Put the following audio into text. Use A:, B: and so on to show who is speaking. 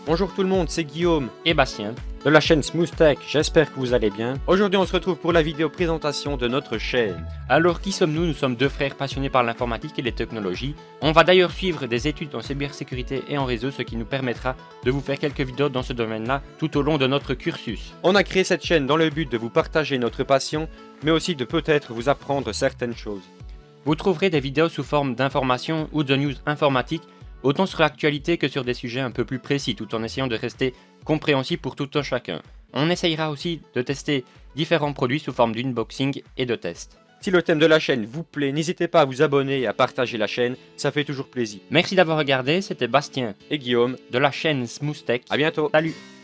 A: Bonjour tout le monde, c'est Guillaume
B: et Bastien
A: de la chaîne Smooth Tech, j'espère que vous allez bien. Aujourd'hui on se retrouve pour la vidéo présentation de notre chaîne.
B: Alors qui sommes-nous? Nous sommes deux frères passionnés par l'informatique et les technologies. On va d'ailleurs suivre des études en cybersécurité et en réseau, ce qui nous permettra de vous faire quelques vidéos dans ce domaine-là tout au long de notre cursus.
A: On a créé cette chaîne dans le but de vous partager notre passion, mais aussi de peut-être vous apprendre certaines choses.
B: Vous trouverez des vidéos sous forme d'informations ou de news informatiques, autant sur l'actualité que sur des sujets un peu plus précis, tout en essayant de rester compréhensible pour tout un chacun. On essayera aussi de tester différents produits sous forme d'unboxing et de tests.
A: Si le thème de la chaîne vous plaît, n'hésitez pas à vous abonner et à partager la chaîne, ça fait toujours plaisir.
B: Merci d'avoir regardé, c'était Bastien
A: Et Guillaume,
B: de la chaîne Smooth Tech.
A: à bientôt.
B: Salut!